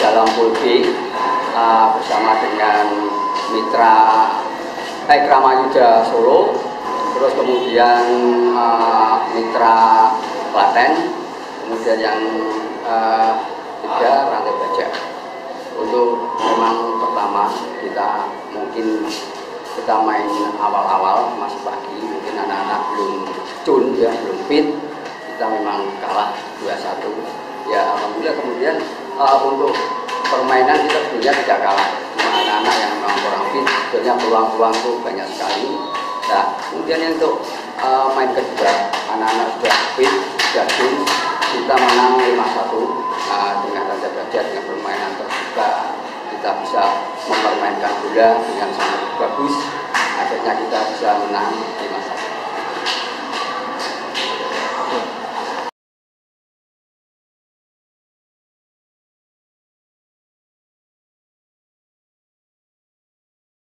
dalam pool B bersama dengan mitra Kramayuda Solo, terus kemudian mitra Klaten, kemudian yang tiga Rantai Baja. Untuk memang pertama kita main awal-awal masih pagi, mungkin anak-anak belum tune ya, belum fit, kita memang kalah 2-1 ya. Alhamdulillah kemudian untuk permainan kita sebenarnya tidak kalah, cuma anak-anak yang memang kurang fit, sebenarnya peluang-peluang itu banyak sekali. Nah kemudian untuk main kedua anak-anak sudah fit, sudah tune, kita menang 5-1 dengan Rantai Baja. Dengan permainan terbuka kita bisa mempermainkan bola dengan sangat bagus, akhirnya kita bisa menang 5-1.